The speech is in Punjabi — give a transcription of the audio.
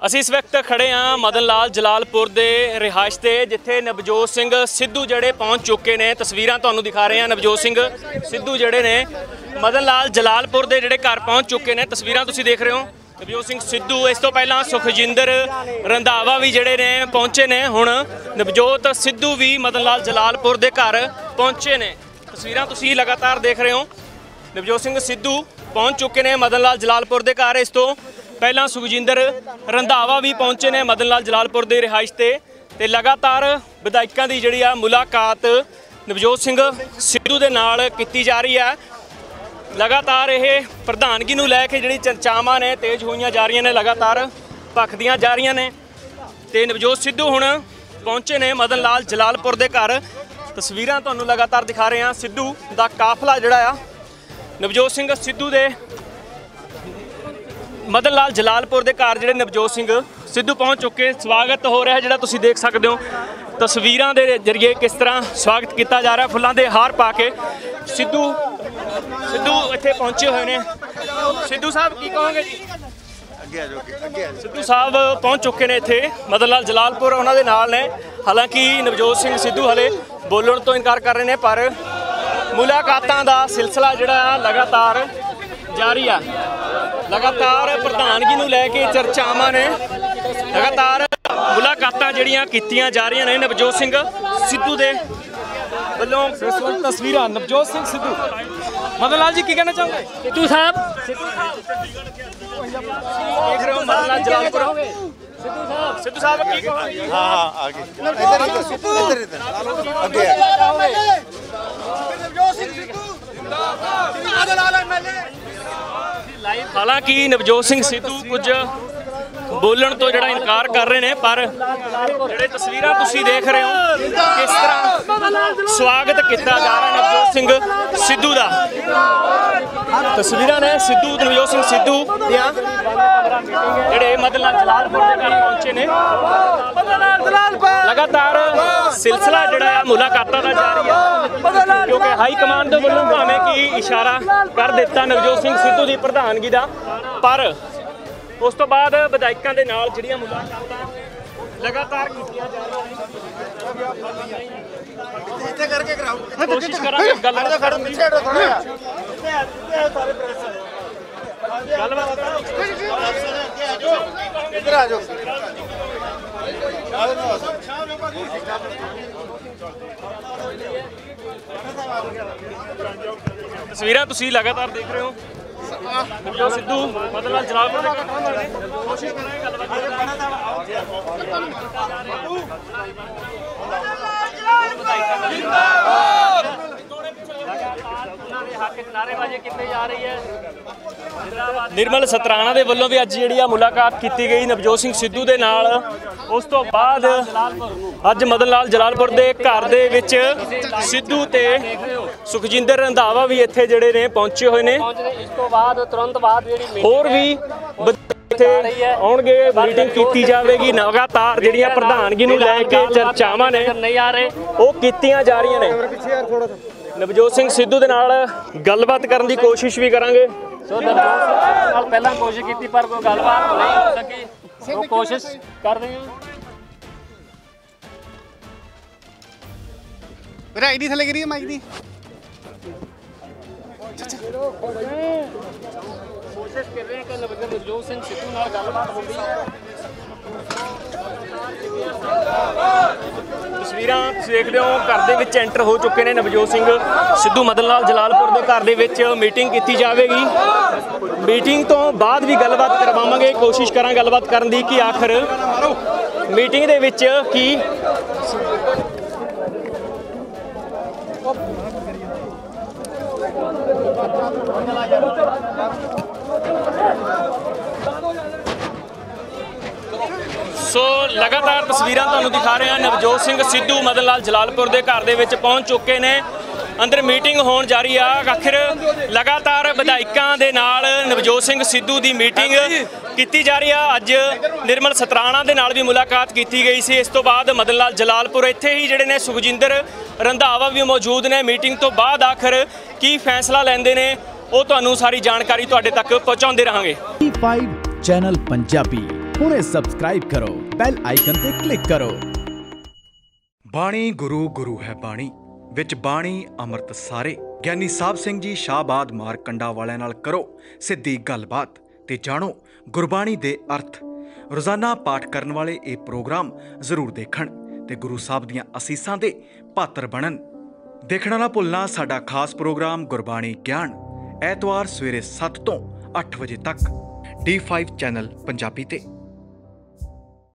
ਅਸੀਂ ਇਸ ਵਕਤ ਖੜੇ ਹਾਂ ਮਦਨ ਲਾਲ ਜਲਾਲਪੁਰ ਦੇ ਰਿਹਾਇਸ਼ ਤੇ, ਜਿੱਥੇ ਨਵਜੋਤ ਸਿੰਘ ਸਿੱਧੂ ਜਿਹੜੇ ਪਹੁੰਚ ਚੁੱਕੇ ਨੇ। ਤਸਵੀਰਾਂ ਤੁਹਾਨੂੰ ਦਿਖਾ ਰਹੇ ਹਾਂ। ਨਵਜੋਤ ਸਿੰਘ ਸਿੱਧੂ ਜਿਹੜੇ ਨੇ ਮਦਨ ਲਾਲ ਜਲਾਲਪੁਰ ਦੇ ਜਿਹੜੇ ਘਰ ਪਹੁੰਚ ਚੁੱਕੇ ਨੇ। ਤਸਵੀਰਾਂ ਤੁਸੀਂ ਦੇਖ ਰਹੇ ਹੋ। ਨਵਜੋਤ ਸਿੰਘ ਸਿੱਧੂ, ਇਸ ਤੋਂ ਪਹਿਲਾਂ ਸੁਖਜਿੰਦਰ ਰੰਧਾਵਾ ਵੀ ਜਿਹੜੇ ਨੇ ਪਹੁੰਚੇ ਨੇ। ਹੁਣ ਨਵਜੋਤ ਸਿੱਧੂ ਵੀ ਮਦਨ ਲਾਲ ਜਲਾਲਪੁਰ ਦੇ ਘਰ ਪਹੁੰਚੇ ਨੇ। ਤਸਵੀਰਾਂ ਤੁਸੀਂ ਲਗਾਤਾਰ ਦੇਖ ਰਹੇ ਹੋ। ਨਵਜੋਤ ਸਿੰਘ ਸਿੱਧੂ ਪਹੁੰਚ ਚੁੱਕੇ ਨੇ ਮਦਨ ਲਾਲ ਜਲਾਲਪੁਰ ਦੇ ਘਰ। ਇਸ ਤੋਂ ਪਹਿਲਾਂ ਸੁਖਜਿੰਦਰ ਰੰਧਾਵਾ ਵੀ ਪਹੁੰਚੇ ਨੇ ਮਦਨ ਲਾਲ ਜਲਾਲਪੁਰ ਦੇ ਰਿਹਾਇਸ਼ ਤੇ ਲਗਾਤਾਰ ਵਿਧਾਇਕਾਂ ਦੀ ਜਿਹੜੀ ਆ ਮੁਲਾਕਾਤ ਨਵਜੋਤ ਸਿੰਘ ਸਿੱਧੂ ਦੇ ਨਾਲ ਕੀਤੀ ਜਾ ਰਹੀ ਹੈ। ਲਗਾਤਾਰ ਇਹ ਪ੍ਰਧਾਨਗੀ ਨੂੰ ਲੈ ਕੇ ਜਿਹੜੀ ਚਰਚਾਵਾਂ ਨੇ ਤੇਜ਼ ਹੋਈਆਂ ਜਾ ਰਹੀਆਂ ਨੇ, ਲਗਾਤਾਰ ਭਖਦੀਆਂ ਜਾ ਰਹੀਆਂ ਨੇ। ਤੇ ਨਵਜੋਤ ਸਿੱਧੂ ਹੁਣ ਪਹੁੰਚੇ ਨੇ ਮਦਨ ਲਾਲ ਜਲਾਲਪੁਰ ਦੇ ਘਰ। ਤਸਵੀਰਾਂ ਤੁਹਾਨੂੰ ਲਗਾਤਾਰ ਦਿਖਾ ਰਹੇ ਹਾਂ। ਸਿੱਧੂ ਦਾ ਕਾਫਲਾ ਜਿਹੜਾ ਆ ਨਵਜੋਤ ਸਿੰਘ ਸਿੱਧੂ ਦੇ ਮਦਨ ਲਾਲ ਜਲਾਲਪੁਰ ਦੇ ਘਰ ਜਿਹੜੇ ਨਵਜੋਤ ਸਿੰਘ ਸਿੱਧੂ ਪਹੁੰਚ ਚੁੱਕੇ। ਸਵਾਗਤ ਹੋ ਰਿਹਾ ਜਿਹੜਾ ਤੁਸੀਂ ਦੇਖ ਸਕਦੇ ਹੋ ਤਸਵੀਰਾਂ ਦੇ ਜ਼ਰੀਏ, ਕਿਸ ਤਰ੍ਹਾਂ ਸਵਾਗਤ ਕੀਤਾ ਜਾ ਰਿਹਾ ਫੁੱਲਾਂ ਦੇ ਹਾਰ ਪਾ ਕੇ। ਸਿੱਧੂ ਇੱਥੇ ਪਹੁੰਚੇ ਹੋਏ ਨੇ। ਸਿੱਧੂ ਸਾਹਿਬ ਕੀ ਕਹੋਗੇ ਜੀ? ਸਿੱਧੂ ਸਾਹਿਬ ਪਹੁੰਚ ਚੁੱਕੇ ਨੇ ਇੱਥੇ ਮਦਨ ਲਾਲ ਜਲਾਲਪੁਰ, ਉਹਨਾਂ ਦੇ ਨਾਲ ਨੇ। ਹਾਲਾਂਕਿ ਨਵਜੋਤ ਸਿੰਘ ਸਿੱਧੂ ਹਲੇ ਬੋਲਣ ਤੋਂ ਇਨਕਾਰ ਕਰ ਰਹੇ ਨੇ, ਪਰ ਮੁਲਾਕਾਤਾਂ ਦਾ ਸਿਲਸਿਲਾ ਜਿਹੜਾ ਲਗਾਤਾਰ ਜਾਰੀ ਆ। ਲਗਾਤਾਰ ਪ੍ਰਧਾਨਗੀ ਨੂੰ ਲੈ ਕੇ ਚਰਚਾਵਾਂ ਨੇ, ਲਗਾਤਾਰ ਮੁਲਾਕਾਤਾਂ ਜਿਹੜੀਆਂ ਕੀਤੀਆਂ ਜਾ ਰਹੀਆਂ ਨੇ ਨਵਜੋਤ ਸਿੰਘ ਸਿੱਧੂ ਦੇ ਵੱਲੋਂ। ਤਸਵੀਰਾਂ ਨਵਜੋਤ ਸਿੰਘ ਸਿੱਧੂ। ਮਦਨ ਲਾਲ ਜੀ ਕੀ ਕਹਿਣਾ ਚਾਹੋਗੇ? ਸਿੱਧੂ ਸਾਹਿਬ ਦੇਖ ਰਹੇ ਹੋ ਮਦਨ ਲਾਲ ਜਲਾਲਪੁਰ। ਸਿੱਧੂ ਸਾਹਿਬ ਕੀ ਕਹੋਗੇ? ਹਾਂ ਆਗੇ ਇੱਧਰ ਅੱਗੇ ਨਵਜੋਤ ਸਿੰਘ ਸਿੱਧੂ ਜਿੰਦਾਬਾਦ, ਮਦਨ ਲਾਲ ਐਮਐਲਏ। ਹਾਲਾਂਕਿ ਨਵਜੋਤ ਸਿੰਘ ਸਿੱਧੂ ਕੁਝ ਬੋਲਣ ਤੋਂ ਜਿਹੜਾ ਇਨਕਾਰ ਕਰ ਰਹੇ ਨੇ, ਪਰ ਜਿਹੜੇ ਤਸਵੀਰਾਂ ਤੁਸੀਂ ਦੇਖ ਰਹੇ ਹੋ ਕਿਸ ਤਰ੍ਹਾਂ ਸਵਾਗਤ ਕੀਤਾ ਜਾ ਰਿਹਾ ਨਵਜੋਤ ਸਿੰਘ ਸਿੱਧੂ ਦਾ। ਤਸਵੀਰਾਂ ਨੇ ਨਵਜੋਤ ਸਿੰਘ ਸਿੱਧੂ ਦੀਆਂ ਜਿਹੜੇ ਮਦਨ ਲਾਲ ਜਲਾਲਪੁਰ ਦੇ ਘਰ ਪਹੁੰਚੇ ਨੇ। ਲਗਾਤਾਰ ਸਿਲਸਿਲਾ ਜਿਹੜਾ ਆ ਮੁਲਾਕਾਤਾਂ ਦਾ ਜਾਰੀ ਹੈ, ਕਿਉਂਕਿ ਹਾਈ ਕਮਾਂਡ ਦੇ ਵੱਲੋਂ ਭਾਵੇਂ ਕਿ ਇਸ਼ਾਰਾ ਕਰ ਦਿੱਤਾ ਨਵਜੋਤ ਸਿੰਘ ਸਿੱਧੂ ਦੀ ਪ੍ਰਧਾਨਗੀ ਦਾ, ਪਰ ਉਸ ਤੋਂ ਬਾਅਦ ਵਿਧਾਇਕਾਂ ਦੇ ਨਾਲ ਜਿਹੜੀਆਂ ਮੁਲਾਕਾਤਾਂ ਲਗਾਤਾਰ ਕੀਤੀਆਂ ਜਾ ਰਹੀਆਂ ਨੇ। ਇੱਥੇ ਕਰਕੇ ਕਰਾਓ, ਕੋਸ਼ਿਸ਼ ਕਰਾਂਗੇ ਗੱਲਬਾਤ ਕਰਨ ਦੀ। ਇੱਧਰ ਆ ਜਾਓ। ਤਸਵੀਰਾਂ ਤੁਸੀਂ ਲਗਾਤਾਰ ਦੇਖ ਰਹੇ ਹੋ। ਨਵਜੋਤ ਸਿੱਧੂ ਮਦਨ ਲਾਲ ਜਲਾਲਪੁਰ ਦੇ ਕੋਸ਼ਿਸ਼ ਕਰਾਂਗੇ ਗੱਲਬਾਤ ਨਿਰਮਲ ਸਤਰਾਣਾ ਦੇ ਵੱਲੋਂ ਵੀ ਅੱਜ ਜਿਹੜੀ ਆ ਮੁਲਾਕਾਤ ਕੀਤੀ ਗਈ ਨਵਜੋਤ ਸਿੰਘ ਸਿੱਧੂ ਦੇ ਨਾਲ। ਉਸ ਤੋਂ ਬਾਅਦ ਅੱਜ ਮਦਨ ਲਾਲ ਜਲਾਲਪੁਰ ਦੇ ਘਰ ਦੇ ਵਿੱਚ ਸਿੱਧੂ ਤੇ ਸੁਖਜਿੰਦਰ ਰੰਧਾਵਾ ਵੀ ਇੱਥੇ ਜਿਹੜੇ ਨੇ ਪਹੁੰਚੇ ਹੋਏ ਨੇ। ਇਸ ਤੋਂ ਬਾਅਦ ਤੁਰੰਤ ਬਾਅਦ ਜਿਹੜੀ ਹੋਰ ਵੀ ਇੱਥੇ ਆਉਣਗੇ, ਮੀਟਿੰਗ ਕੀਤੀ ਜਾਵੇਗੀ। ਲਗਾਤਾਰ ਜਿਹੜੀਆਂ ਪ੍ਰਧਾਨਗੀ ਨੂੰ ਲੈ ਕੇ ਚਰਚਾਵਾਂ ਨੇ ਨਹੀਂ ਆ ਰਹੇ ਉਹ ਕੀਤੀਆਂ ਜਾ ਰਹੀਆਂ ਨੇ। ਨਵਜੋਤ ਸਿੰਘ ਸਿੱਧੂ ਦੇ ਨਾਲ ਗੱਲਬਾਤ ਕਰਨ ਦੀ ਕੋਸ਼ਿਸ਼ ਵੀ ਕਰਾਂਗੇ। ਸੋ ਨਵਜੋਤ ਸਿੰਘ ਨਾਲ ਪਹਿਲਾਂ ਕੋਸ਼ਿਸ਼ ਕੀਤੀ ਪਰ ਕੋਈ ਗੱਲਬਾਤ ਨਹੀਂ ਹੋ ਸਕੀ। ਉਹ ਕੋਸ਼ਿਸ਼ ਕਰ ਰਹੇ ਹਾਂ। ਮੇਰਾ ਆਈਡੀ ਥੱਲੇ ਗਿਰੀ ਮਾਈਕ ਦੀ। ਕੋਸ਼ਿਸ਼ ਕਰ ਰਹੇ ਹਾਂ ਕਿ ਨਵਜੋਤ ਸਿੰਘ ਸਿੱਧੂ ਨਾਲ ਗੱਲਬਾਤ ਹੁੰਦੀ ਹੈ। ਤਸਵੀਰਾਂ ਤੁਸੀਂ ਦੇਖਦੇ ਹੋ, ਘਰ ਦੇ ਵਿੱਚ ਐਂਟਰ ਹੋ ਚੁੱਕੇ ਨੇ ਨਵਜੋਤ ਸਿੰਘ ਸਿੱਧੂ। ਮਦਨ ਲਾਲ ਜਲਾਲਪੁਰ ਦੇ ਘਰ ਦੇ ਵਿੱਚ ਮੀਟਿੰਗ ਕੀਤੀ ਜਾਵੇਗੀ। ਮੀਟਿੰਗ ਤੋਂ ਬਾਅਦ ਵੀ ਗੱਲਬਾਤ ਕਰਵਾਵਾਂਗੇ। ਕੋਸ਼ਿਸ਼ ਕਰਾਂ ਗੱਲਬਾਤ ਕਰਨ ਦੀ ਕਿ ਆਖਰ ਮੀਟਿੰਗ ਦੇ ਵਿੱਚ ਕੀ ਸੋ ਲਗਾਤਾਰ ਤਸਵੀਰਾਂ ਤੁਹਾਨੂੰ ਦਿਖਾ ਰਹੇ ਹਾਂ। ਨਵਜੋਤ ਸਿੰਘ ਸਿੱਧੂ ਮਦਨ ਲਾਲ ਜਲਾਲਪੁਰ ਦੇ ਘਰ ਦੇ ਵਿੱਚ ਪਹੁੰਚ ਚੁੱਕੇ ਨੇ। ਅੰਦਰ ਮੀਟਿੰਗ ਹੋਣ ਜਾ ਰਹੀ ਆ। ਆਖਿਰ ਲਗਾਤਾਰ ਵਿਧਾਇਕਾਂ ਦੇ ਨਾਲ ਨਵਜੋਤ ਸਿੰਘ ਸਿੱਧੂ ਦੀ ਮੀਟਿੰਗ ਕੀਤੀ ਜਾ ਰਹੀ ਆ। ਅੱਜ ਨਿਰਮਲ ਸਤਰਾਣਾ ਦੇ ਨਾਲ ਵੀ ਮੁਲਾਕਾਤ ਕੀਤੀ ਗਈ ਸੀ। ਇਸ ਤੋਂ ਬਾਅਦ ਮਦਨ ਲਾਲ ਜਲਾਲਪੁਰ ਇੱਥੇ ਹੀ ਜਿਹੜੇ ਨੇ ਸੁਖਜਿੰਦਰ ਰੰਧਾਵਾ ਵੀ ਮੌਜੂਦ ਨੇ। ਮੀਟਿੰਗ ਤੋਂ ਬਾਅਦ ਆਖਿਰ ਕੀ ਫੈਸਲਾ ਲੈਂਦੇ ਨੇ ਉਹ ਤੁਹਾਨੂੰ ਸਾਰੀ ਜਾਣਕਾਰੀ ਤੁਹਾਡੇ ਤੱਕ ਪਹੁੰਚਾਉਂਦੇ ਰਹਾਂਗੇ। E5 ਚੈਨਲ ਪੰਜਾਬੀ ਹੁਣੇ ਸਬਸਕ੍ਰਾਈਬ ਕਰੋ, ਬੈਲ ਆਈਕਨ ਤੇ ਕਲਿੱਕ ਕਰੋ। ਬਾਣੀ ਗੁਰੂ ਗੁਰੂ ਹੈ ਬਾਣੀ ਵਿੱਚ ਬਾਣੀ ਅੰਮ੍ਰਿਤ ਸਾਰੇ। ਗਿਆਨੀ ਸਾਹਿਬ ਸਿੰਘ ਜੀ ਸ਼ਾਹਬਾਦ ਮਾਰਕੰਡਾ ਵਾਲਿਆਂ ਨਾਲ ਕਰੋ ਸਿੱਧੀ ਗੱਲਬਾਤ ਤੇ ਜਾਣੋ ਗੁਰਬਾਣੀ ਦੇ ਅਰਥ। ਰੋਜ਼ਾਨਾ ਪਾਠ ਕਰਨ ਵਾਲੇ ਇਹ ਪ੍ਰੋਗਰਾਮ ਜ਼ਰੂਰ ਦੇਖਣ ਤੇ ਗੁਰੂ ਸਾਹਿਬ ਦੀਆਂ ਅਸੀਸਾਂ ਦੇ ਪਾਤਰ ਬਣਨ। ਦੇਖਣਾ ਨਾ ਭੁੱਲਣਾ ਸਾਡਾ ਖਾਸ ਪ੍ਰੋਗਰਾਮ ਗੁਰਬਾਣੀ ਗਿਆਨ, ਐਤਵਾਰ ਸਵੇਰੇ 7 ਤੋਂ 8 ਵਜੇ ਤੱਕ D5 ਚੈਨਲ ਪੰਜਾਬੀ ਤੇ।